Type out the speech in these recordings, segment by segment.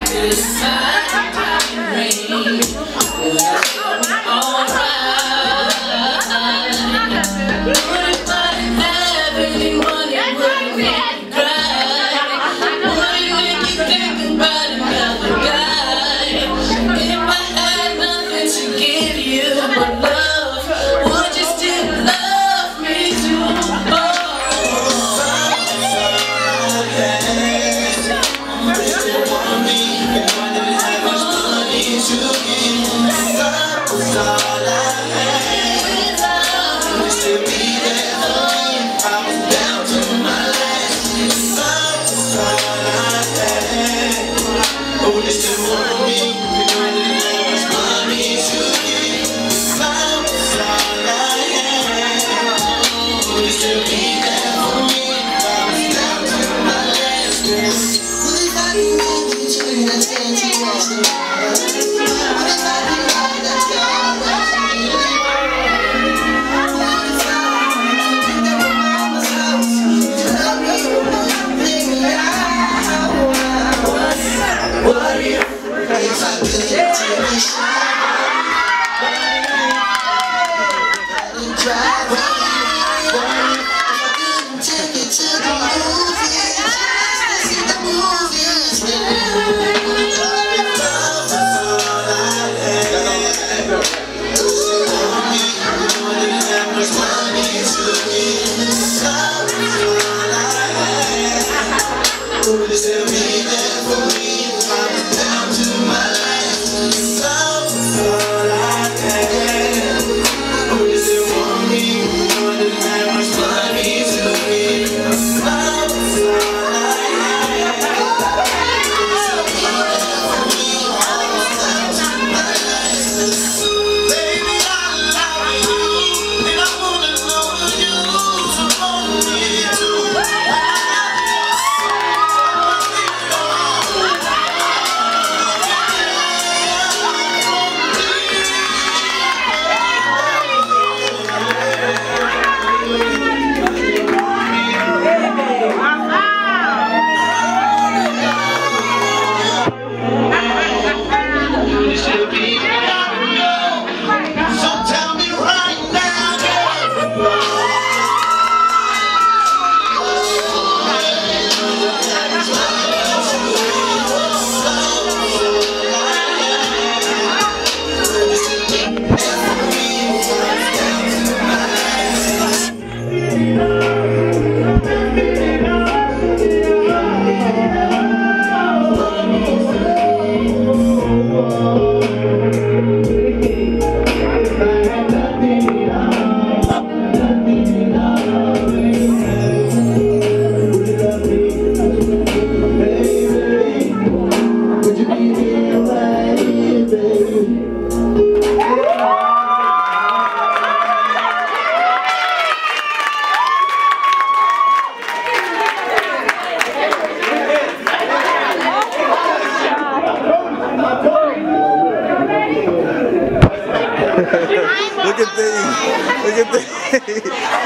Look at these. Look at these.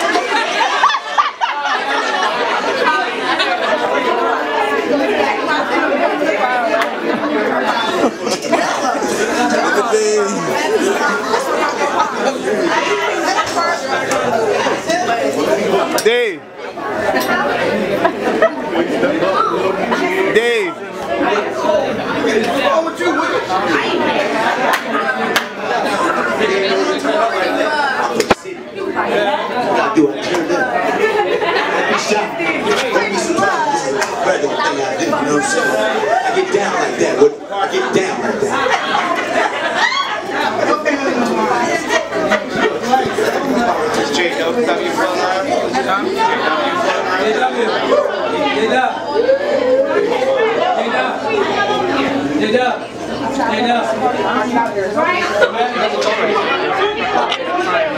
Look at these. Dave. Dave. Oh, what you with? Do I turn up? Be shot. Don't be surprised. This is a regular thing I do, you know what I'm saying? I get down like that. I get down like that. Just J W floating around. J W.